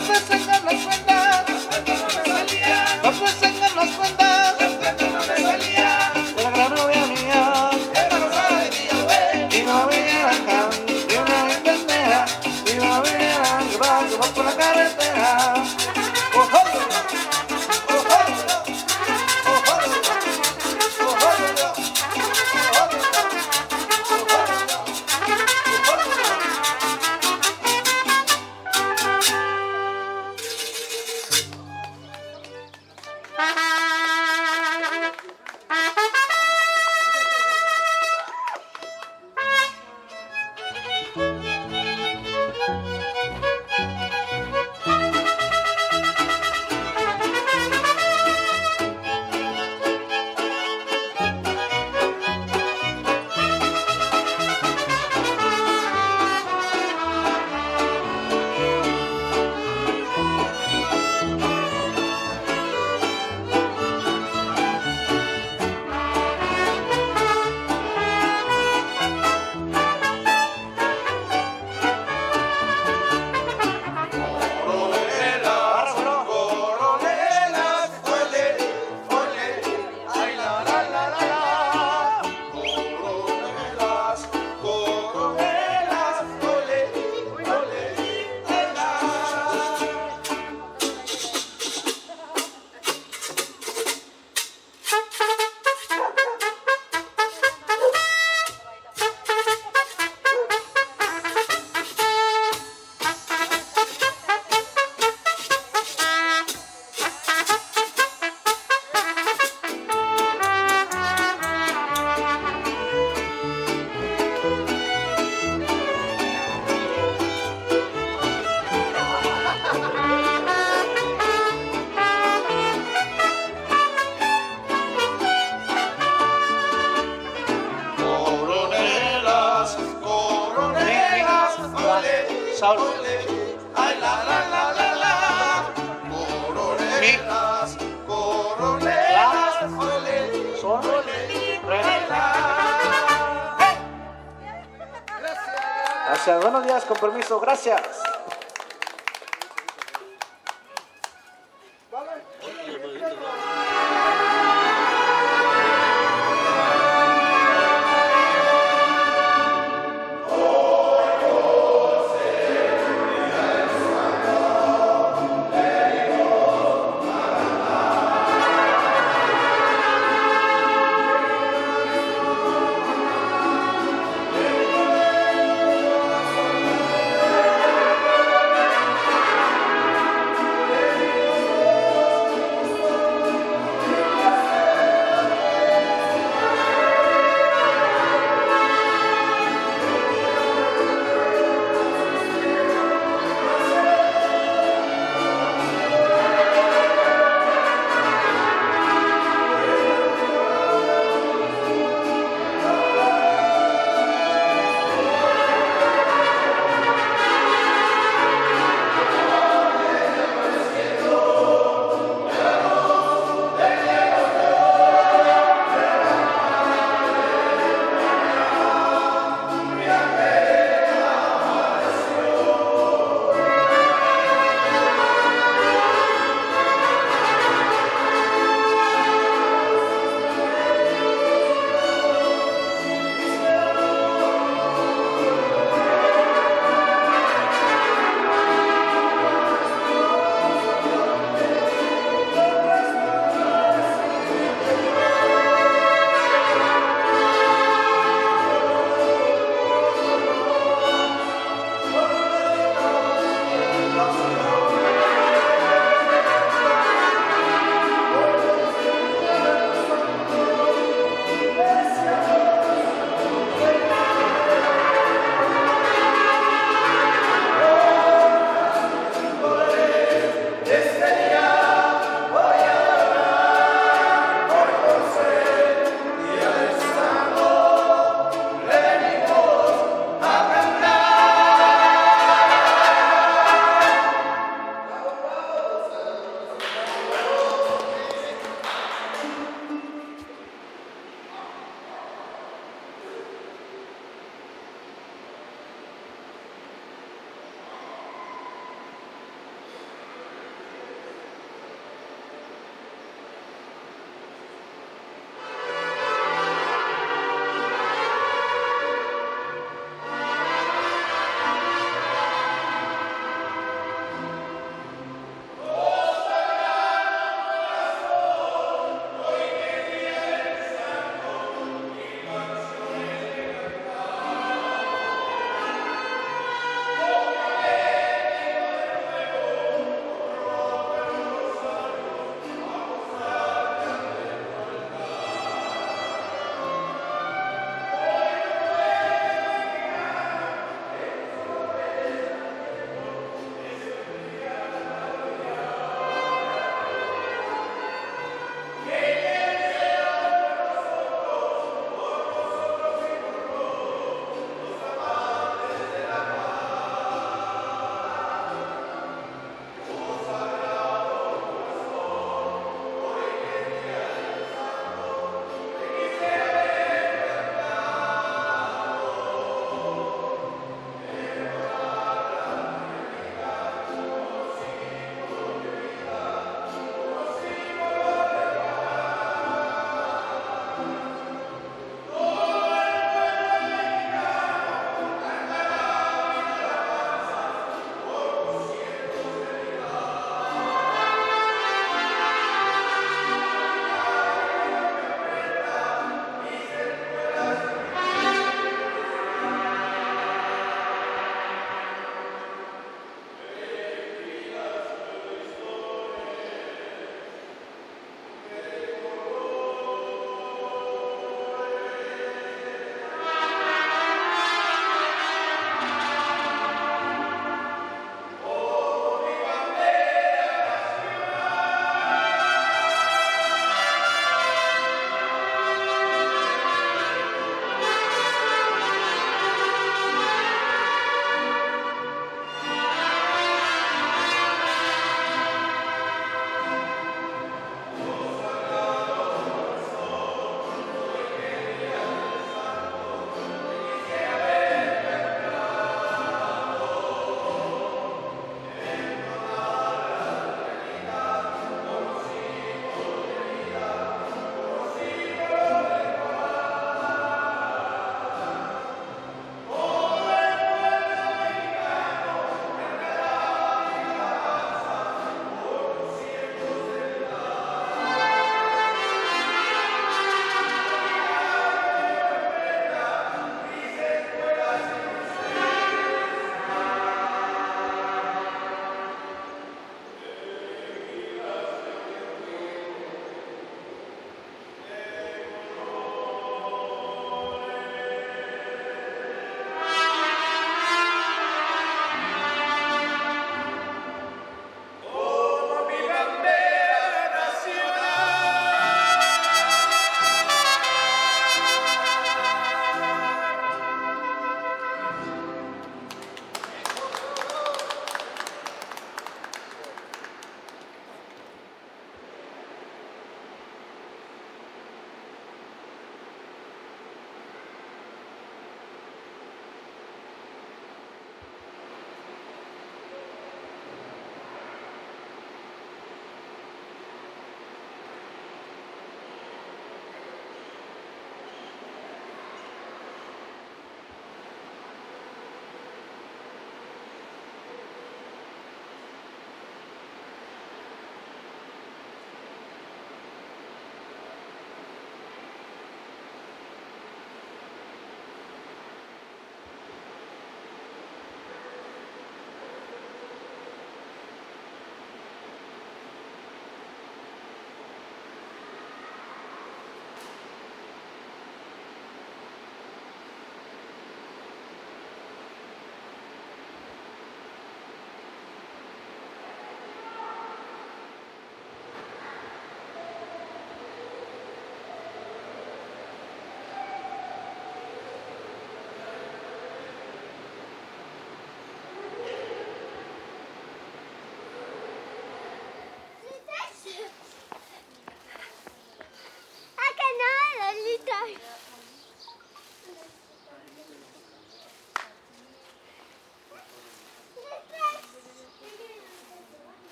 Gracias, buenos días, con permiso, gracias.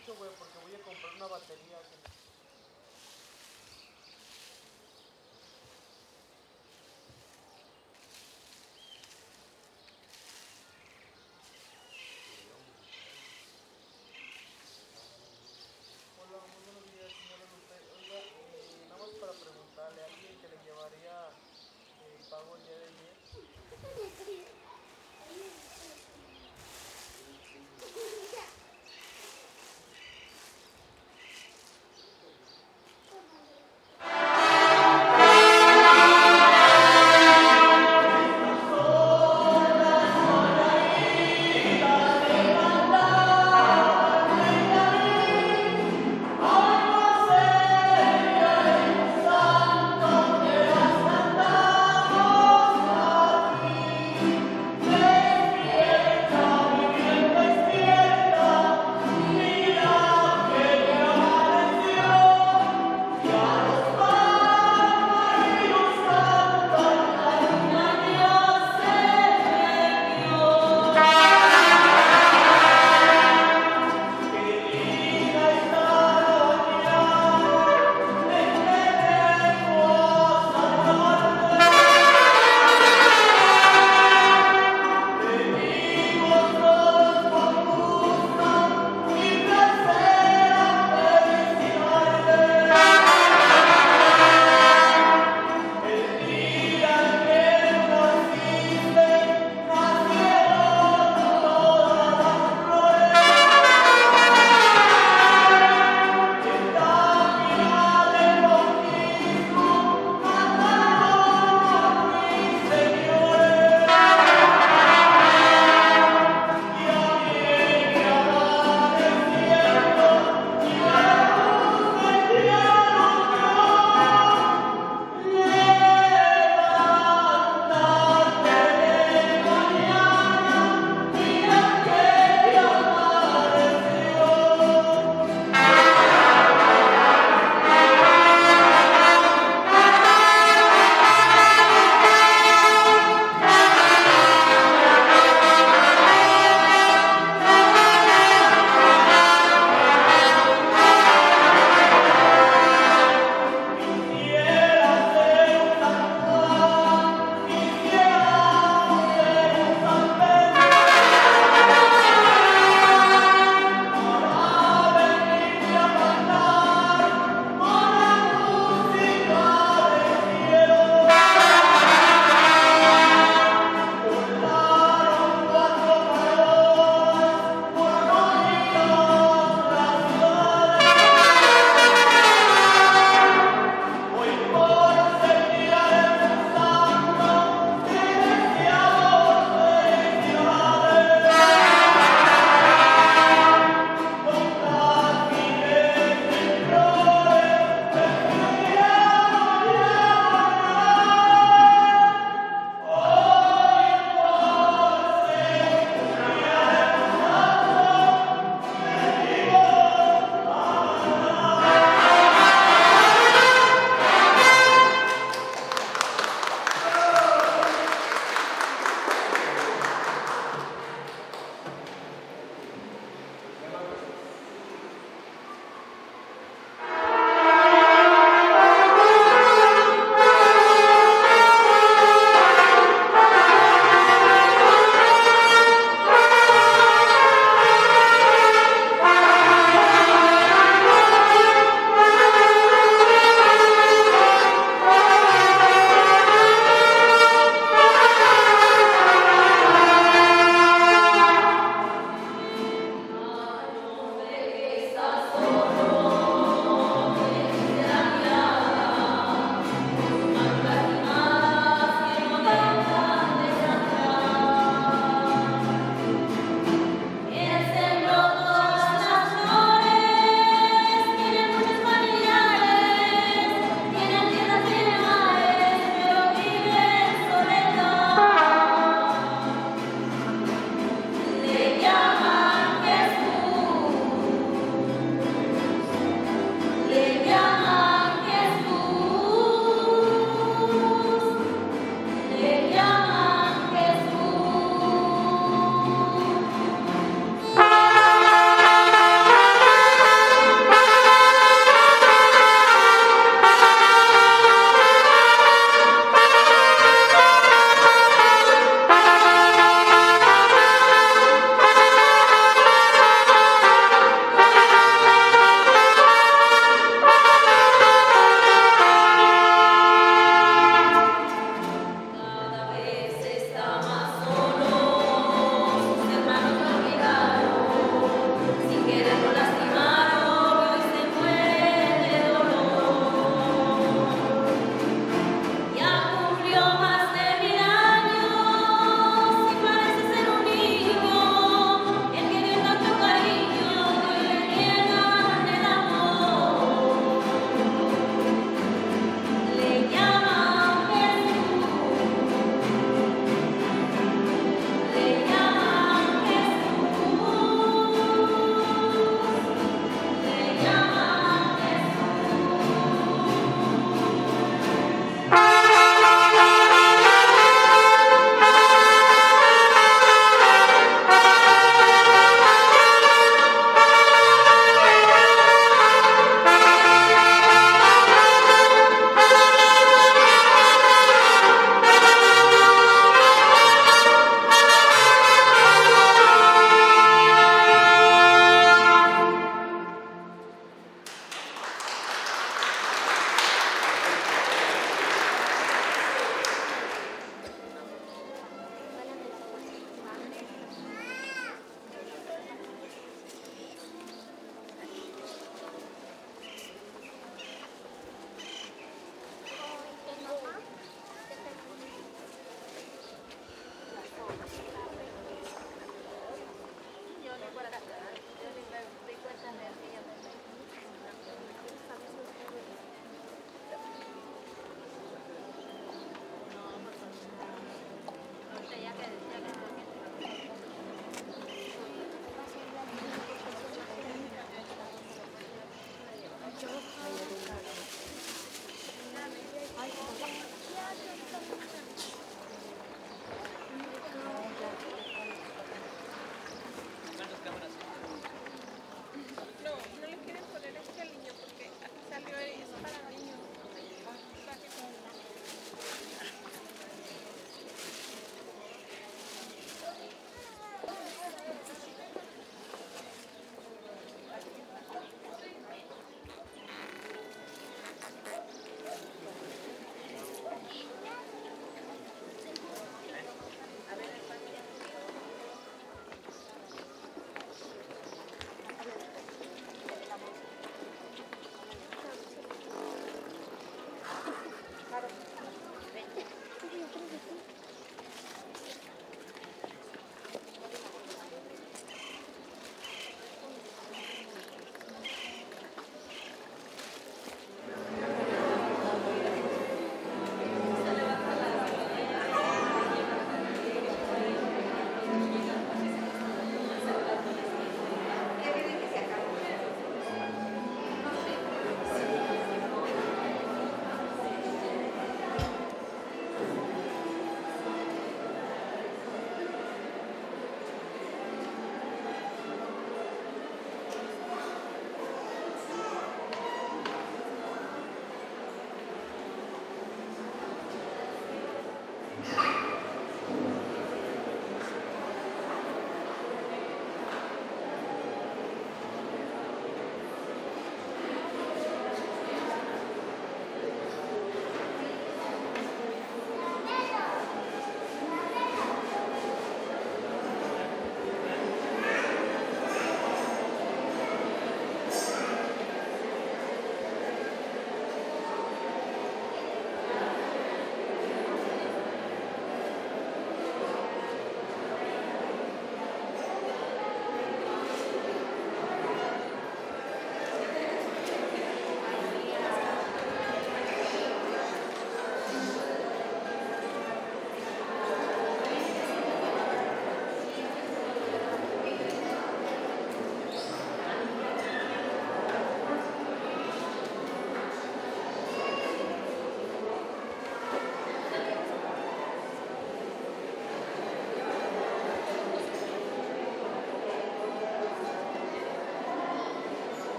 mucho, güey, porque voy a comprar una batería. Hola, muy buenos días, señora Lupe. Oiga, nada más para preguntarle a alguien que le llevaría el pago el día de ayer.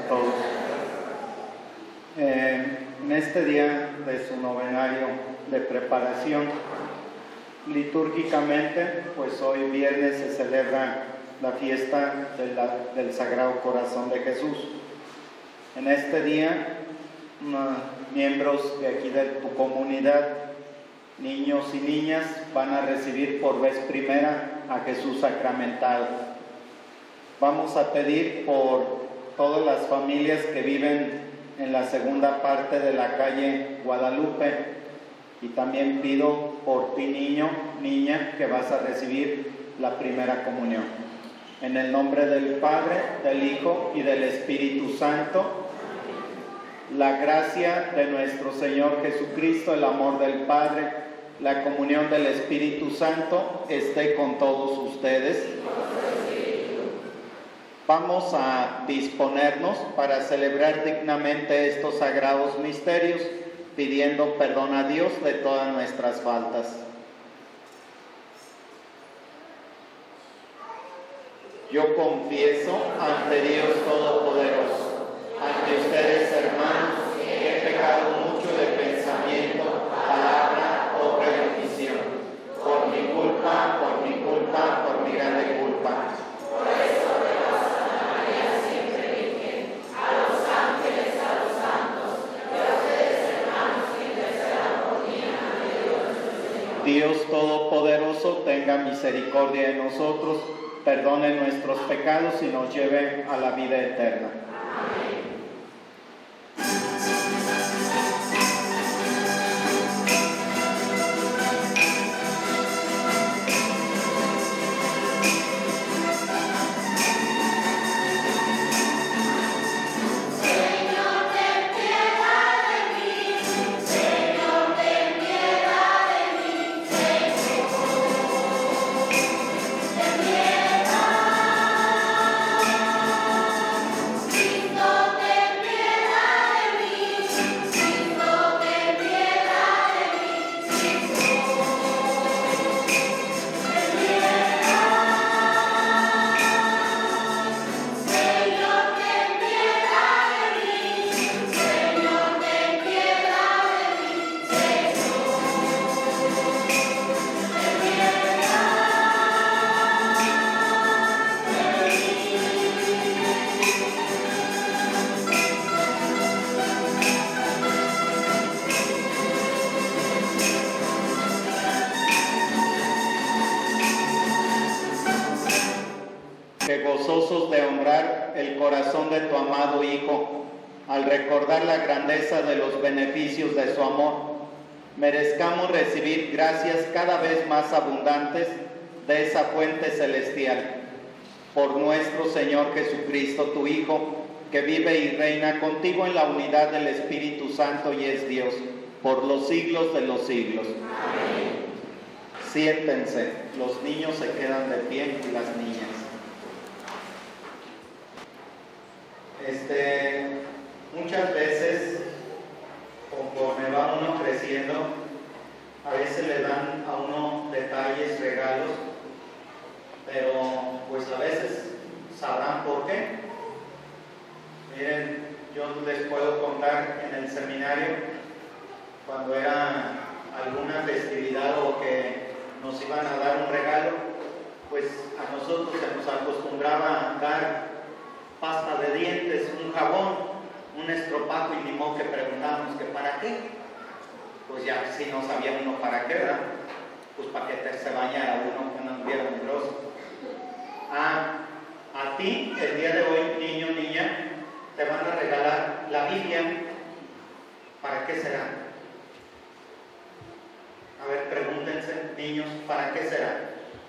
todos. En este día de su novenario de preparación, litúrgicamente, pues hoy viernes se celebra la fiesta del Sagrado Corazón de Jesús. En este día, miembros de aquí de tu comunidad, niños y niñas, van a recibir por vez primera a Jesús sacramentado. Vamos a pedir por todas las familias que viven en la segunda parte de la calle Guadalupe, y también pido por ti, niño, niña, que vas a recibir la primera comunión. En el nombre del Padre, del Hijo y del Espíritu Santo, la gracia de nuestro Señor Jesucristo, el amor del Padre, la comunión del Espíritu Santo esté con todos ustedes. Vamos a disponernos para celebrar dignamente estos sagrados misterios, pidiendo perdón a Dios de todas nuestras faltas. Yo confieso ante Dios Todopoderoso, ante ustedes, hermanos, que he pecado mucho de pensamiento, palabra, obra y omisión, por mi culpa, por mi grande culpa. Por eso rezo a María siempre Virgen, a los ángeles, a los santos, y a ustedes, hermanos, que intercedan por mí ante Dios nuestro Señor. Dios Todopoderoso, tenga misericordia de nosotros, perdone nuestros pecados y nos lleve a la vida eterna. Amén. Que gozosos de honrar el corazón de tu amado Hijo, al recordar la grandeza de los beneficios de su amor, merezcamos recibir gracias cada vez más abundantes de esa fuente celestial. Por nuestro Señor Jesucristo, tu Hijo, que vive y reina contigo en la unidad del Espíritu Santo y es Dios, por los siglos de los siglos. Amén. Siéntense, los niños se quedan de pie y las niñas. Muchas veces, conforme va uno creciendo, a veces le dan a uno detalles, regalos, pero pues a veces sabrán por qué. Miren, yo les puedo contar en el seminario, cuando era alguna festividad o que nos iban a dar un regalo, pues a nosotros se nos acostumbraba a dar pasta de dientes, un jabón, un estropajo, y ni modo que preguntábamos que para qué. Pues ya si no sabía uno para qué, ¿verdad? Pues para que se bañara uno, que no anduviera mugroso. A ti, el día de hoy, niño, niña, te van a regalar la Biblia. ¿Para qué será? A ver, pregúntense, niños, ¿para qué será?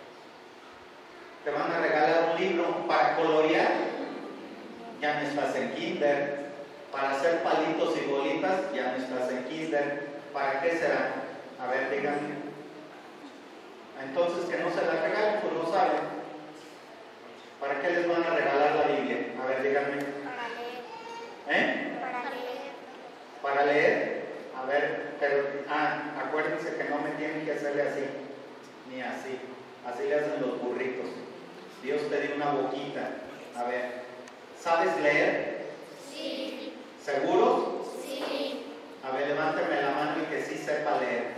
Te van a regalar un libro para colorear. Ya no estás en kinder. Para hacer palitos y bolitas, ya no estás en kinder. ¿Para qué será? A ver, díganme. Entonces, que no se la regalen, pues no saben. ¿Para qué les van a regalar la Biblia? A ver, díganme. Para leer. ¿Eh? Para leer. ¿Para leer? A ver, pero, acuérdense que no me tienen que hacerle así, ni así. Así le hacen los burritos. Dios te dio una boquita. A ver, ¿sabes leer? Sí. ¿Seguros? Sí. A ver, levánteme la mano y que sí sepa leer.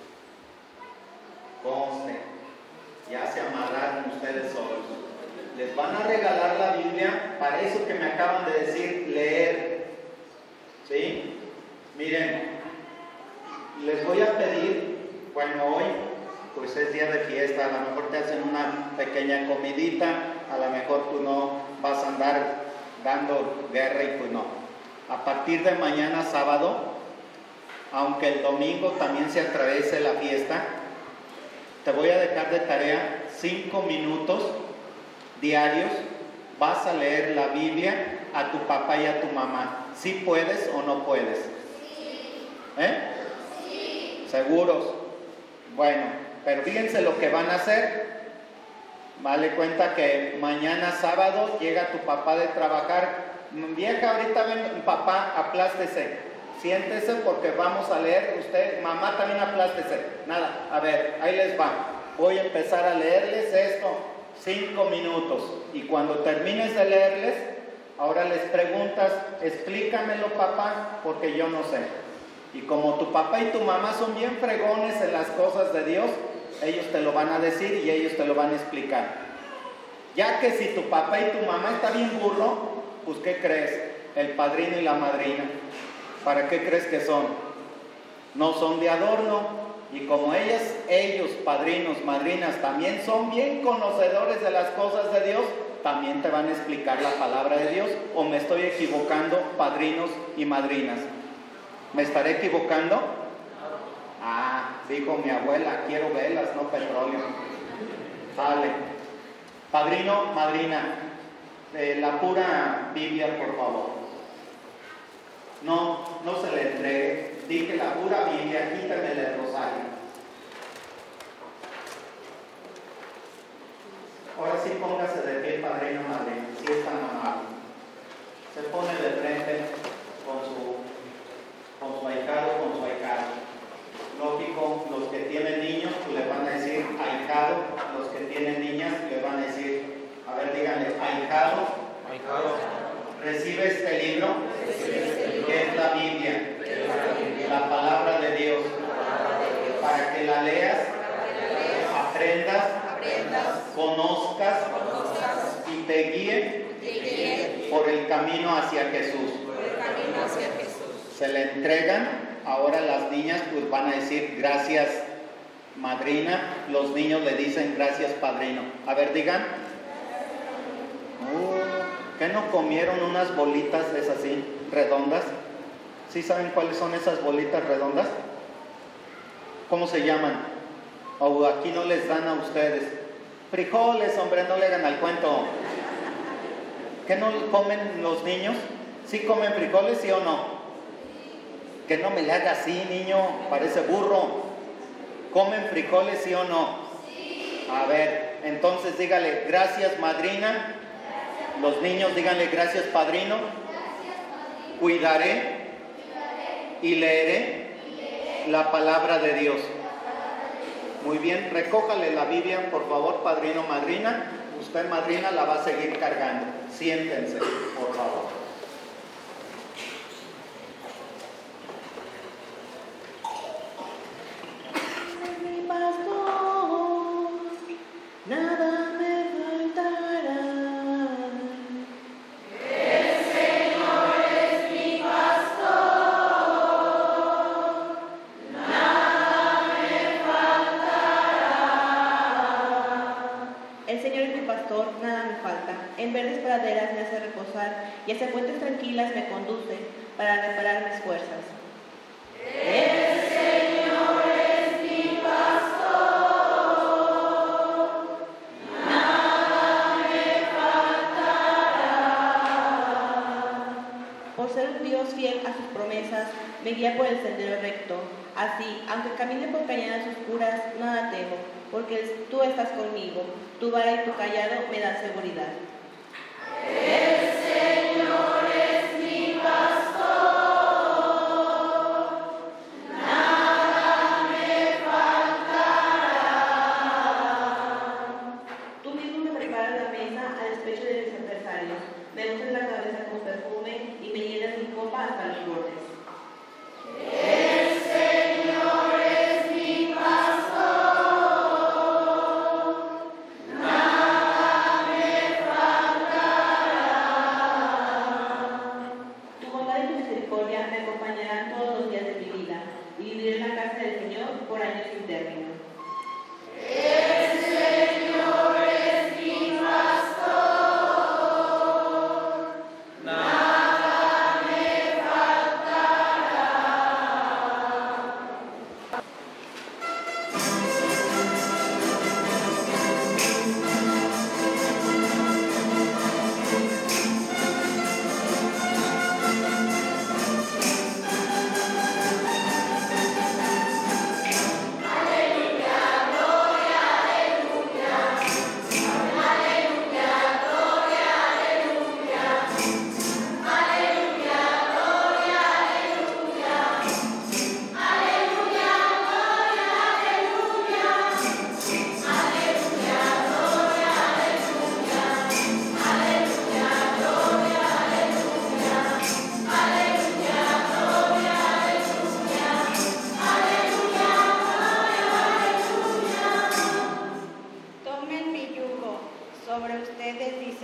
Conste. Ya se amarraron ustedes solos. Les van a regalar la Biblia para eso que me acaban de decir, leer. ¿Sí? Miren, les voy a pedir, bueno, hoy pues es día de fiesta, a lo mejor te hacen una pequeña comidita, a lo mejor tú no vas a andar dando guerra y pues no. A partir de mañana sábado, aunque el domingo también se atraviese la fiesta, te voy a dejar de tarea 5 minutos diarios, vas a leer la Biblia a tu papá y a tu mamá. ¿Sí puedes o no puedes? Sí. Sí. ¿Seguros? Bueno, pero fíjense lo que van a hacer. Vale cuenta que mañana sábado llega tu papá de trabajar. Vieja, ahorita ven, papá, aplástese. Siéntese porque vamos a leer. Usted, mamá, también aplástese. Nada, a ver, ahí les va. Voy a empezar a leerles esto 5 minutos. Y cuando termines de leerles, ahora les preguntas, explícamelo, papá, porque yo no sé. Y como tu papá y tu mamá son bien fregones en las cosas de Dios, ellos te lo van a decir y ellos te lo van a explicar. Ya que si tu papá y tu mamá está bien burro, pues ¿qué crees? El padrino y la madrina, ¿para qué crees que son? No son de adorno. Y como ellos, padrinos, madrinas, también son bien conocedores de las cosas de Dios, también te van a explicar la palabra de Dios. ¿O me estoy equivocando, padrinos y madrinas? ¿Me estaré equivocando? Ah, dijo mi abuela, quiero velas, no petróleo. Sale. Padrino, madrina, la pura Biblia, por favor. No se le entregue. Dije la pura Biblia, quítamele el rosario. Ahora sí póngase de pie, padrino, madrina, si es tan amable. Se pone de frente con su ahijado, con su ahijada. Lógico, los que tienen niños pues le van a decir ahijado, los que tienen niñas le van a decir, a ver, díganle, ahijado, recibe este libro, que es la Biblia, la palabra de Dios, para que la leas, aprendas, conozcas y te guíe por el camino hacia Jesús. Se le entregan. Ahora las niñas pues van a decir gracias madrina, los niños le dicen gracias padrino. A ver, digan. ¿Qué no comieron unas bolitas esas así, redondas? ¿Sí saben cuáles son esas bolitas redondas? ¿Cómo se llaman? O aquí no les dan a ustedes. Frijoles, hombre, no le hagan al cuento. ¿Qué no comen los niños? ¿Sí comen frijoles, sí o no? Que no me le haga así, niño, parece burro. ¿Comen frijoles, sí o no? Sí. A ver, entonces dígale, gracias madrina. Los niños díganle, gracias padrino. Cuidaré y leeré la palabra de Dios. Muy bien, recójale la Biblia, por favor, padrino, madrina. Usted, madrina, la va a seguir cargando. Siéntense, por favor. Nada me faltará. El Señor es mi pastor, nada me faltará. El Señor es mi pastor, nada me falta. En verdes praderas me hace reposar y hacia fuentes tranquilas me conduce para reparar mis fuerzas. El Señor es mi pastor, nada me faltará. Por ser un Dios fiel a sus promesas, me guía por el sendero recto. Así, aunque camine por cañadas oscuras, nada temo, porque tú estás conmigo. Tu vara y tu callado me dan seguridad. El Señor es mi pastor, nada me faltará. Tú mismo me preparas la mesa a despecho de mis adversarios. Me unges la cabeza con perfume y me llenas mi copa hasta el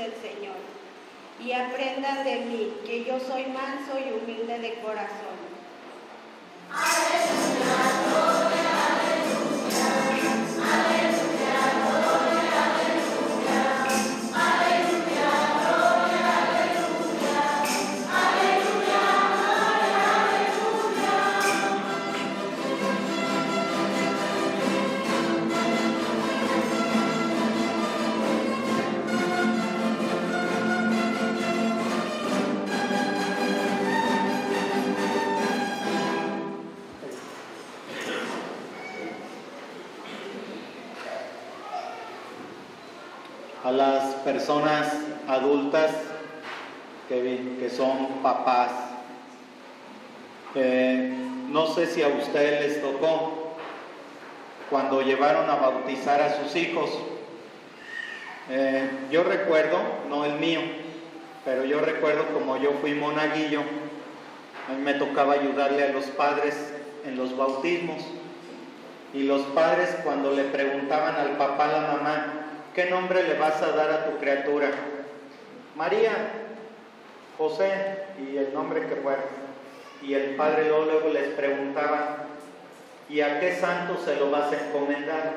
del Señor. Y aprendan de mí, que yo soy manso y humilde de corazón. A las personas adultas que son papás, no sé si a ustedes les tocó cuando llevaron a bautizar a sus hijos. Yo recuerdo, no el mío, pero yo recuerdo como yo fui monaguillo, a mí me tocaba ayudarle a los padres en los bautismos, y los padres cuando le preguntaban al papá, a la mamá, ¿qué nombre le vas a dar a tu criatura? María, José, y el nombre que fuera. Y el padre luego les preguntaba, ¿y a qué santo se lo vas a encomendar?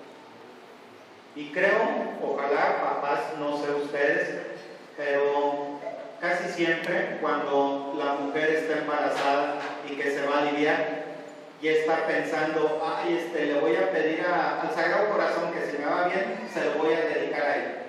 Y creo, ojalá papás, no sé ustedes, pero casi siempre cuando la mujer está embarazada y que se va a aliviar, y está pensando, le voy a pedir al Sagrado Corazón que si me va bien, se lo voy a dedicar a él.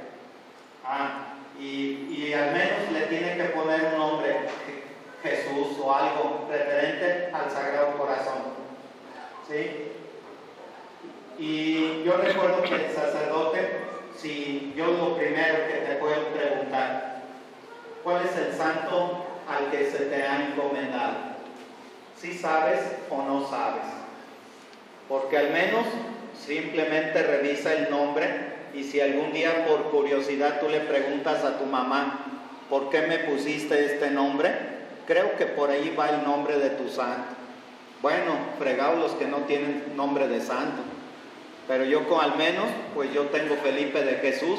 Y al menos le tiene que poner un nombre, Jesús o algo referente al Sagrado Corazón. ¿Sí? Y yo recuerdo que el sacerdote, si yo lo primero que te puedo preguntar, ¿cuál es el santo al que se te ha encomendado? ¿Sí sabes o no sabes? Porque al menos simplemente revisa el nombre, y si algún día por curiosidad tú le preguntas a tu mamá, ¿por qué me pusiste este nombre? Creo que por ahí va el nombre de tu santo. Bueno, fregados los que no tienen nombre de santo, pero yo al menos, pues yo tengo Felipe de Jesús,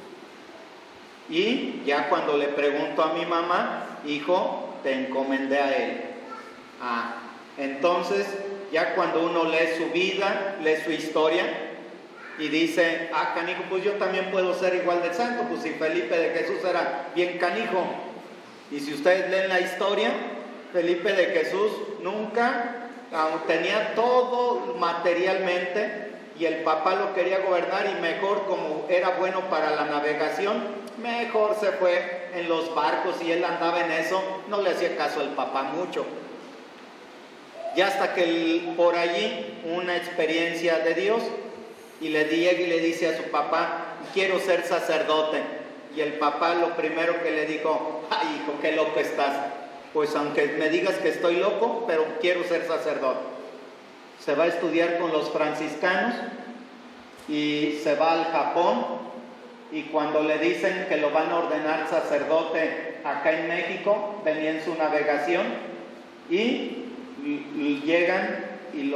y ya cuando le pregunto a mi mamá, hijo, te encomendé a él. Entonces ya cuando uno lee su vida, lee su historia y dice, canijo, pues yo también puedo ser igual de santo, pues si Felipe de Jesús era bien canijo. Y si ustedes leen la historia, Felipe de Jesús nunca tenía todo materialmente, y el papá lo quería gobernar, y mejor, como era bueno para la navegación, mejor se fue en los barcos, y él andaba en eso, no le hacía caso al papá mucho. Y hasta que por allí una experiencia de Dios, y le llega y le dice a su papá, quiero ser sacerdote. Y el papá lo primero que le dijo, hijo, qué loco estás. Pues aunque me digas que estoy loco, pero quiero ser sacerdote. Se va a estudiar con los franciscanos y se va al Japón, y cuando le dicen que lo van a ordenar sacerdote acá en México, venía en su navegación, y llegan y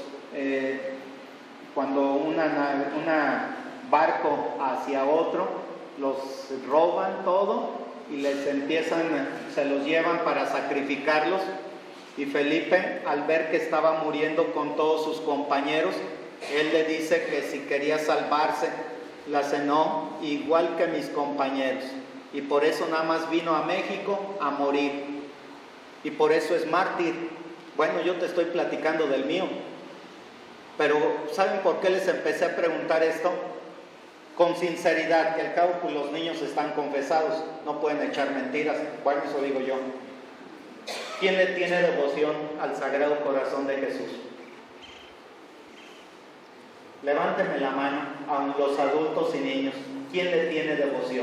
cuando una barco hacia otro, los roban todo y se los llevan para sacrificarlos. Y Felipe, al ver que estaba muriendo con todos sus compañeros, él le dice que si quería salvarse, la cenó igual que mis compañeros, y por eso nada más vino a México a morir, y por eso es mártir. Bueno, yo te estoy platicando del mío, pero ¿saben por qué les empecé a preguntar esto? Con sinceridad, que al cabo pues los niños están confesados, no pueden echar mentiras. Bueno, eso digo yo. ¿Quién le tiene devoción al Sagrado Corazón de Jesús? Levánteme la mano a los adultos y niños. ¿Quién le tiene devoción?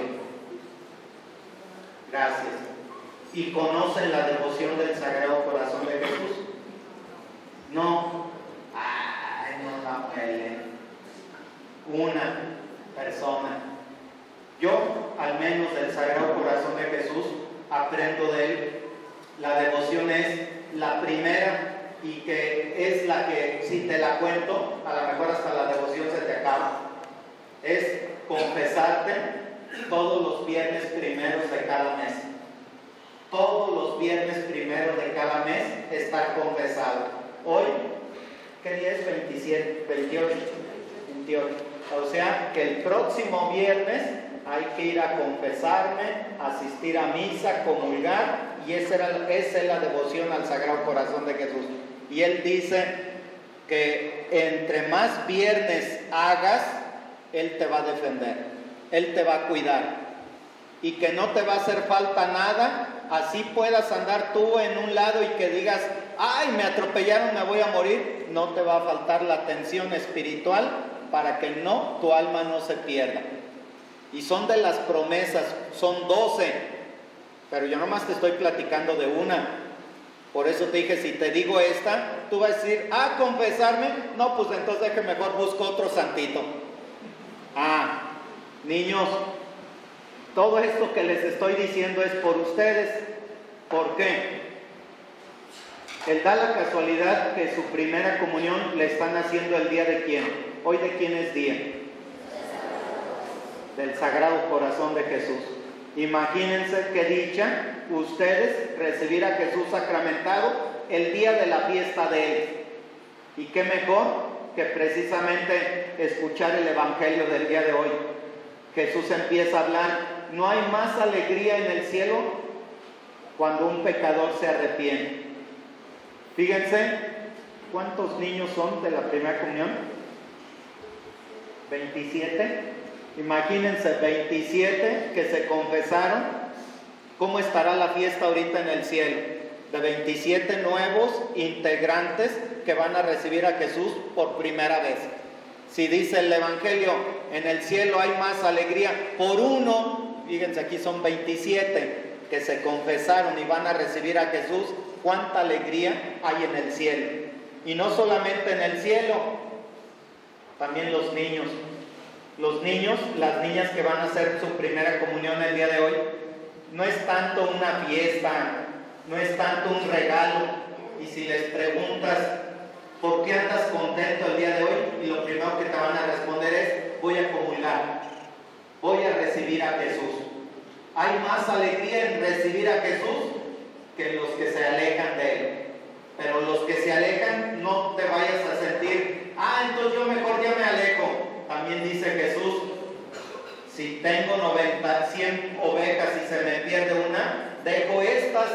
Gracias. ¿Y conocen la devoción del Sagrado Corazón de Jesús? No. No la muelen. Una persona. Yo, al menos del Sagrado Corazón de Jesús, aprendo de él. La devoción es la primera, y que es la que, si te la cuento, a lo mejor hasta la devoción se te acaba. Es confesarte todos los viernes primeros de cada mes. Todos los viernes primeros de cada mes estar confesado. Hoy, ¿qué día es? 27, 28. O sea que el próximo viernes hay que ir a confesarme, asistir a misa, comulgar, y esa es la devoción al Sagrado Corazón de Jesús. Y Él dice que entre más viernes hagas, Él te va a defender, Él te va a cuidar, y que no te va a hacer falta nada, así puedas andar tú en un lado y que digas, ay, me atropellaron, me voy a morir, no te va a faltar la atención espiritual para que tu alma no se pierda. Y son de las promesas, son 12, pero yo nomás te estoy platicando de una. Por eso te dije, si te digo esta, tú vas a decir, confesarme, no, pues entonces que mejor busco otro santito. Niños, todo esto que les estoy diciendo es por ustedes. ¿Por qué? Él da la casualidad que su primera comunión le están haciendo el día de quién. ¿Hoy de quién es día? Del Sagrado Corazón de Jesús. Imagínense qué dicha ustedes recibir a Jesús sacramentado el día de la fiesta de Él. Y qué mejor que precisamente escuchar el Evangelio del día de hoy. Jesús empieza a hablar, no hay más alegría en el cielo cuando un pecador se arrepiente. Fíjense, ¿cuántos niños son de la primera comunión? 27. Imagínense, 27 que se confesaron. ¿Cómo estará la fiesta ahorita en el cielo? De 27 nuevos integrantes que van a recibir a Jesús por primera vez. Si dice el Evangelio, en el cielo hay más alegría por uno, fíjense, aquí son 27 que se confesaron y van a recibir a Jesús. ¿Cuánta alegría hay en el cielo? Y no solamente en el cielo, también los niños. Los niños, las niñas que van a hacer su primera comunión el día de hoy, no es tanto una fiesta, no es tanto un regalo. Y si les preguntas, ¿por qué andas contento el día de hoy? Y lo primero que te van a responder es, voy a comulgar, voy a recibir a Jesús. Hay más alegría en recibir a Jesús que los que se alejan de Él. Pero los que se alejan, no te vayas a sentir, entonces yo mejor ya me alejo. También dice Jesús, si tengo 100 ovejas y se me pierde una, dejo estas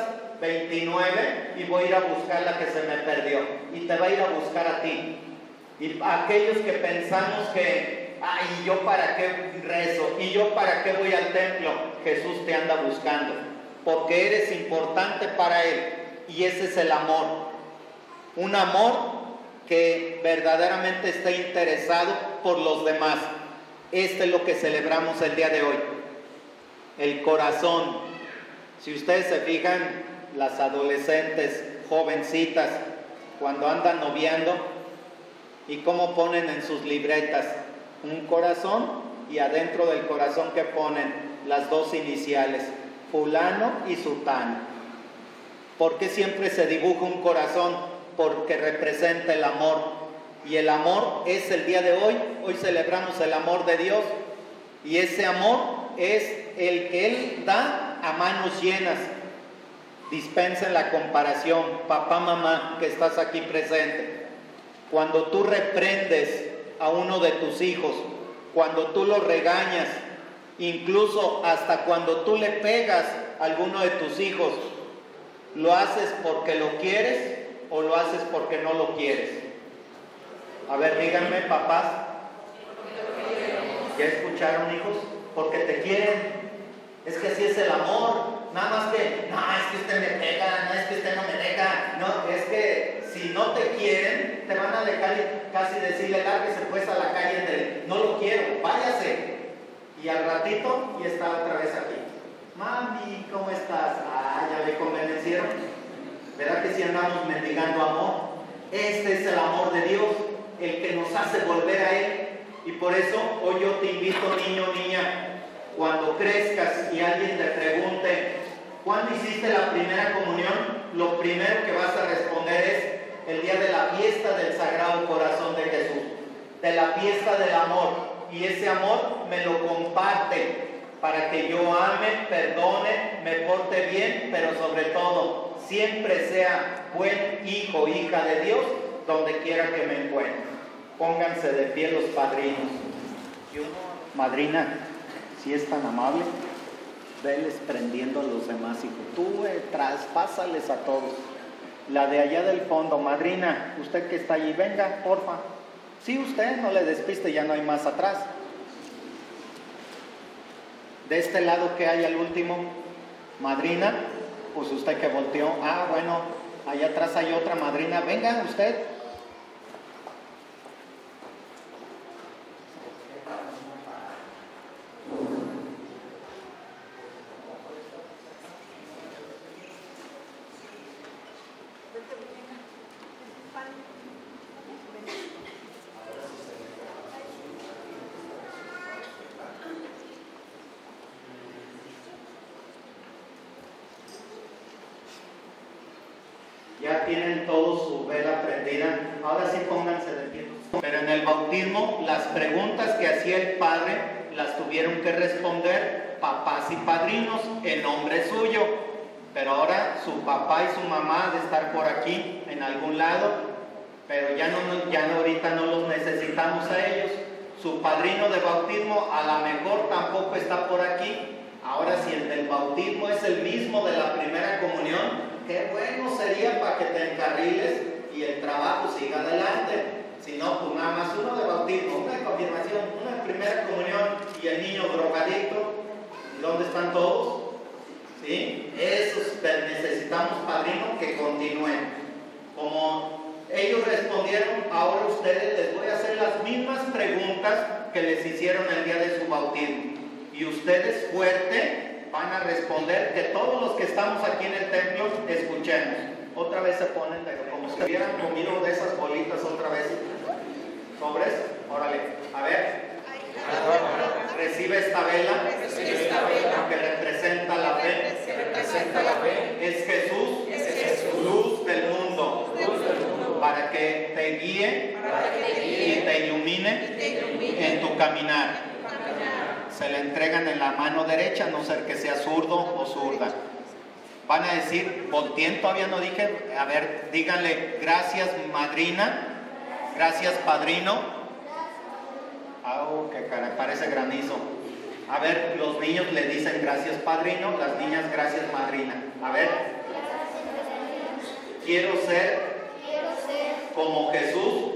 29 y voy a ir a buscar la que se me perdió. Y te va a ir a buscar a ti. Y aquellos que pensamos que, ¿y yo para qué rezo? ¿Y yo para qué voy al templo? Jesús te anda buscando, porque eres importante para Él. Y ese es el amor. Un amor que verdaderamente está interesado por los demás. Este es lo que celebramos el día de hoy. El corazón. Si ustedes se fijan, las adolescentes, jovencitas, cuando andan noviando, y cómo ponen en sus libretas un corazón, y adentro del corazón que ponen las dos iniciales, fulano y sutano. ¿Por qué siempre se dibuja un corazón? Porque representa el amor, y el amor es el día de hoy. Hoy celebramos el amor de Dios, y ese amor es el que Él da a manos llenas. Dispensen la comparación, papá, mamá, que estás aquí presente. Cuando tú reprendes a uno de tus hijos, cuando tú lo regañas, incluso hasta cuando tú le pegas a alguno de tus hijos, ¿lo haces porque lo quieres o lo haces porque no lo quieres? A ver, díganme, papás. ¿Ya escucharon, hijos? Porque te quieren. Es que así es el amor. Nada más que, no, es que usted me pega, no, es que usted no me deja. No, es que si no te quieren, te van a dejar y casi decirle, lárguese pues a la calle no lo quiero, váyase. Y al ratito, y está otra vez aquí. Mami, ¿cómo estás? Ya me convencieron. ¿Verdad que si andamos mendigando amor? Este es el amor de Dios, el que nos hace volver a Él. Y por eso hoy yo te invito, niño, niña, cuando crezcas y alguien te pregunte, ¿cuándo hiciste la primera comunión? Lo primero que vas a responder es el día de la fiesta del Sagrado Corazón de Jesús, de la fiesta del amor. Y ese amor me lo comparte para que yo ame, perdone, me porte bien, pero sobre todo siempre sea buen hijo, hija de Dios, donde quiera que me encuentre. Pónganse de pie los padrinos. Madrina, si es tan amable, veles prendiendo a los demás, hijo. Tú traspásales a todos. La de allá del fondo, madrina, usted que está allí, venga, porfa. Sí, usted, no le despiste, ya no hay más atrás. De este lado que hay al último, madrina, pues usted que volteó. Ah, bueno, allá atrás hay otra madrina. Venga, usted. Ya tienen todos su vela prendida. Ahora sí pónganse de pie. Pero en el bautismo las preguntas que hacía el padre las tuvieron que responder papás y padrinos en nombre suyo. Pero ahora su papá y su mamá han de estar por aquí en algún lado, pero ya ahorita no los necesitamos a ellos. Su padrino de bautismo a lo mejor tampoco está por aquí. Ahora si el del bautismo es el mismo de la primera comunión, qué bueno sería para que te encarriles y el trabajo siga adelante. Si no, pues nada más uno de bautismo, una de confirmación, una de primera comunión y el niño drogadicto. ¿Dónde están todos? ¿Sí? Esos necesitamos padrinos que continúen. Como ellos respondieron, ahora ustedes les voy a hacer las mismas preguntas que les hicieron el día de su bautismo. Y ustedes fuerte van a responder, que todos los que estamos aquí en el templo escuchemos. Otra vez se ponen como si hubieran comido de esas bolitas otra vez. ¿Sobres? Órale. A ver. Recibe esta vela que representa la fe. Es Jesús, luz del mundo, para que te guíe y te ilumine en tu caminar. Se le entregan en la mano derecha, a no ser que sea zurdo o zurda. Van a decir, volteen, todavía no dije, a ver, díganle, gracias madrina, gracias padrino. Qué cara, parece granizo. A ver, los niños le dicen gracias padrino, las niñas gracias madrina. A ver, quiero ser como Jesús,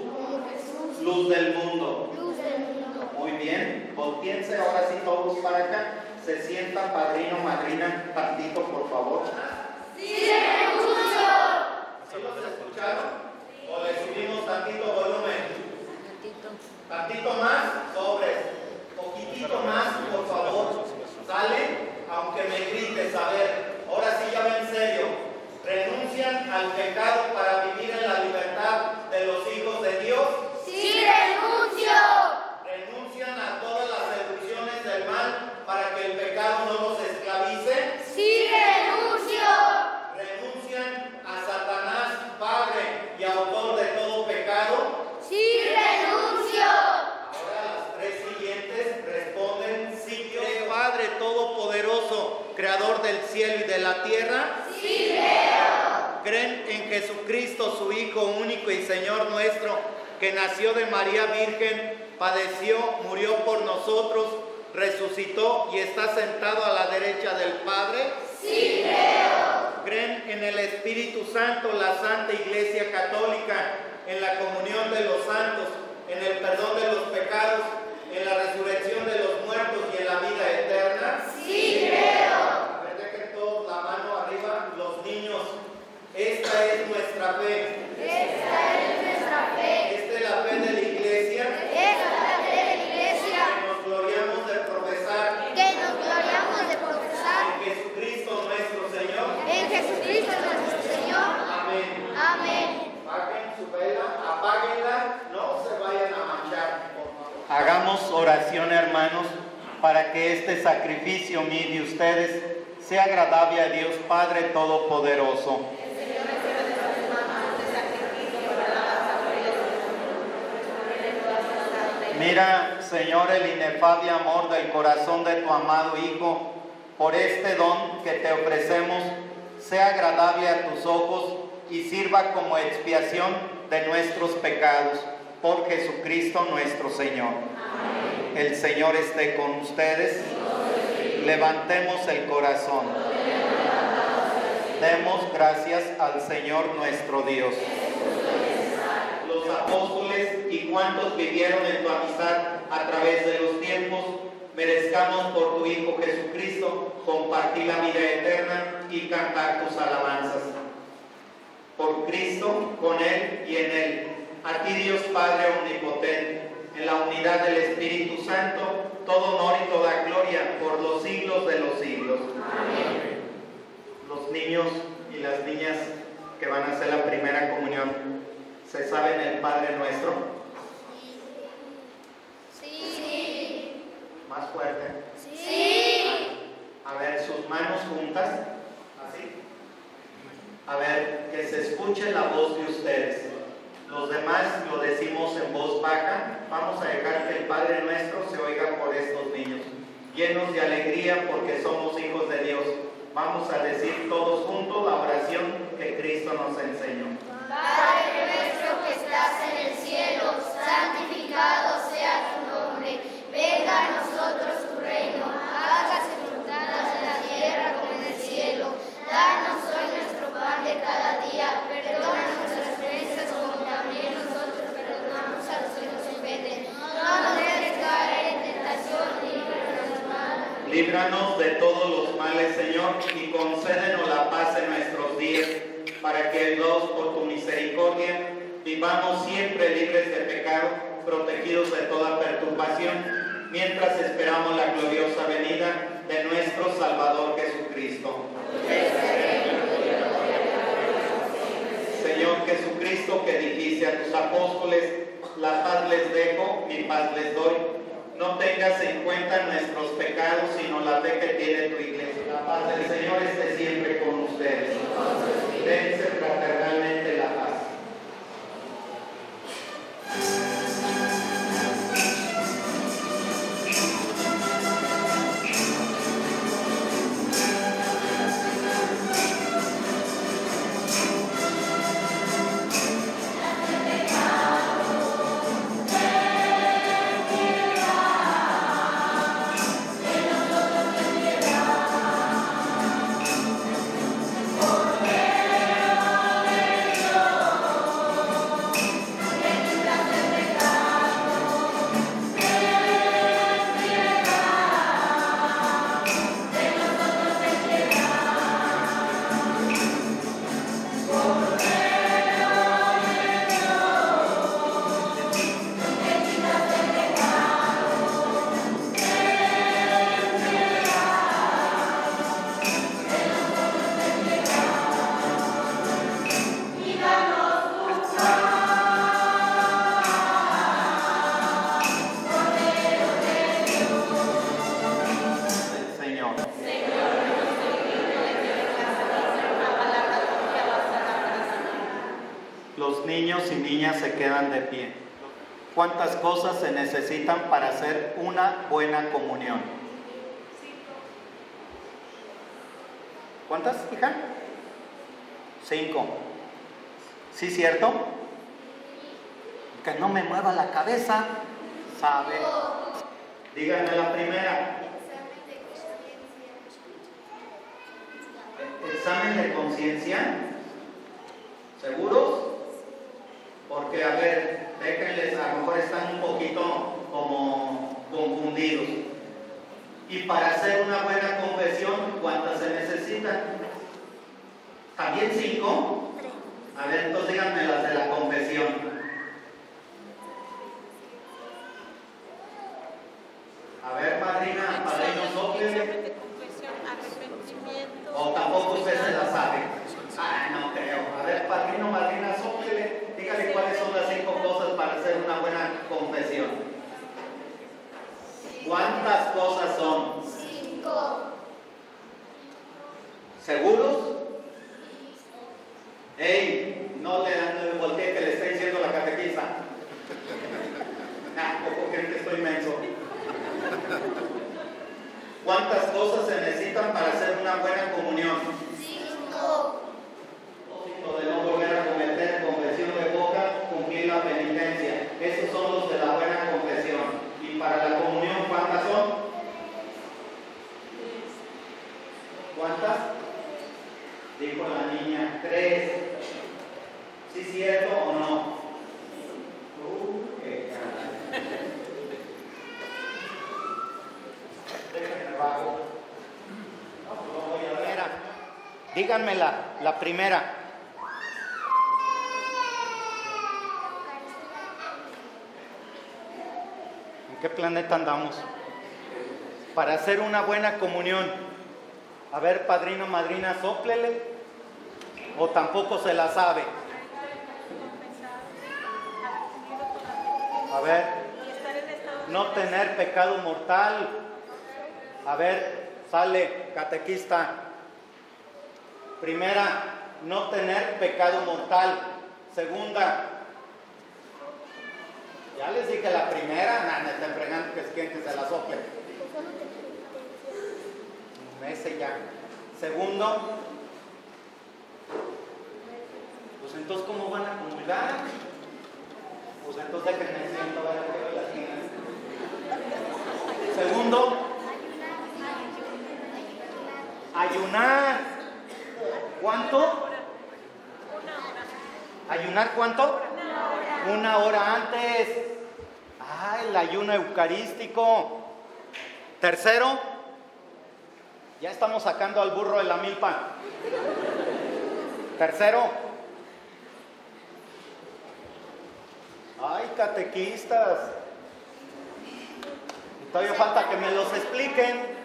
luz del mundo. Muy bien, volteense ahora sí todos para acá. Se sientan padrino, madrina, tantito por favor. ¡Sí, mucho! ¿Sí los escucharon? ¿O le subimos tantito volumen? Tantito más, sobres. Poquitito más, por favor. ¿Sale? Aunque me grites, a ver. Ahora sí ya va en serio. ¿Renuncian al pecado para vivir en la libertad de los hijos de Dios? ¡Sí, renuncio! ¿Renuncian a todas las seducciones del mal para que el pecado no los esclavice? ¡Sí, renuncio! ¿Renuncian a Satanás, padre y autor de todo pecado? ¡Sí, renuncio! Ahora las tres siguientes responden: sí, Dios Padre Todopoderoso, Creador del cielo y de la tierra. ¡Sí, creo! ¿Creen en Jesucristo, su Hijo único y Señor nuestro, que nació de María Virgen, padeció, murió por nosotros, resucitó y está sentado a la derecha del Padre? ¡Sí, creo! ¿Creen en el Espíritu Santo, la Santa Iglesia Católica, en la comunión de los santos, en el perdón de los pecados, en la resurrección de los muertos y en la vida eterna? ¡Sí, creo! A ver, dejen todos la mano arriba, los niños. Esta es nuestra fe. Esta es nuestra fe. Esta es la fe de la Iglesia. Esta es la fe de la Iglesia. Que nos gloriamos de profesar. Que nos gloriamos de profesar. En Jesucristo nuestro Señor. En Jesucristo nuestro Señor. Amén. Amén. Apaguen su vela, apáguenla, no se vayan a manchar, por favor. Hagamos oración, hermanos, para que este sacrificio mío de ustedes sea agradable a Dios Padre Todopoderoso. Mira, Señor, el inefable amor del corazón de tu amado Hijo, por este don que te ofrecemos, sea agradable a tus ojos y sirva como expiación de nuestros pecados, por Jesucristo nuestro Señor. Amén. El Señor esté con ustedes. Levantemos el corazón. Demos gracias al Señor nuestro Dios. Los apóstoles y cuantos vivieron en tu amistad a través de los tiempos, merezcamos por tu Hijo Jesucristo compartir la vida eterna y cantar tus alabanzas. Por Cristo, con Él y en Él, a ti Dios Padre omnipotente, en la unidad del Espíritu Santo, todo honor y toda gloria por los siglos de los siglos. Amén. Los niños y las niñas que van a hacer la primera comunión, ¿se saben el Padre Nuestro? Sí. Más fuerte. Sí. A ver, sus manos juntas. Así. A ver, que se escuche la voz de ustedes. Los demás lo decimos en voz baja. Vamos a dejar que el Padre Nuestro se oiga por estos niños. Llenos de alegría porque somos hijos de Dios. Vamos a decir todos juntos la oración que Cristo nos enseñó. Padre nuestro que estás en el cielo, santificado sea tu nombre. Venga a nosotros tu reino. Hágase tu voluntad en la tierra como en el cielo. Danos hoy nuestro pan de cada día. Perdona nuestras ofensas como también nosotros perdonamos a los que nos ofenden. No nos dejes caer en tentación, líbranos del mal. Líbranos de todos los males, Señor, y concédenos la paz en nuestros días, para que, Dios, por tu misericordia, vivamos siempre libres de pecado, protegidos de toda perturbación, mientras esperamos la gloriosa venida de nuestro Salvador Jesucristo. Señor Jesucristo, que dijiste a tus apóstoles, la paz les dejo, mi paz les doy. No tengas en cuenta nuestros pecados, sino la fe que tiene tu iglesia. La paz del Señor esté siempre con ustedes. Dense fraternalmente la paz. Los niños y niñas se quedan de pie. ¿Cuántas cosas se necesitan para hacer una buena comunión? ¿Cuántas, hija? 5. ¿Sí, cierto? Que no me mueva la cabeza, ¿sabe? Díganme la primera. ¿Examen de conciencia? ¿Seguros? Porque, a ver, déjenles, a lo mejor están un poquito como confundidos. Y para hacer una buena confesión, ¿cuántas se necesitan? ¿También 5? A ver, entonces díganme las de la confesión. A ver, padrina, padrino, sóplele. O tampoco usted se la sabe. Ah, no creo. A ver, padrino, madrina, sóplele. Dígale cuáles son las 5 cosas para hacer una buena confesión. ¿Cuántas cosas son? 5. ¿Seguros? ¡Ey! No le voltee que le está diciendo la catequista. Poco gente ¿Cuántas cosas se necesitan para hacer una buena comunión? 5. De no volver a cometer, confesión de boca, cumplir la penitencia. Esos son los de la buena confesión. Y para la comunión, ¿cuántas son? ¿Cuántas? Dijo la niña, 3. ¿Sí cierto o no? Qué caray. Déjenme bajo. No voy a ver. Díganme la primera. ¿En qué planeta andamos? Para hacer una buena comunión. A ver, padrino, madrina, sóplele. O tampoco se la sabe. A ver, no tener pecado mortal. A ver, sale, catequista. Primera, no tener pecado mortal. Segunda, ya les dije la primera, me están fregando que es quien que se la sople. Ese ya. Segundo, pues entonces, ¿cómo van a comulgar? Pues entonces déjenme siento a ver qué las tienen. Segundo, ayunar. ¿Cuánto? ¿Ayunar cuánto? 1 hora antes. Ah, el ayuno eucarístico. Tercero, ya estamos sacando al burro de la milpa. Tercero, ay, catequistas, y todavía falta que me los expliquen.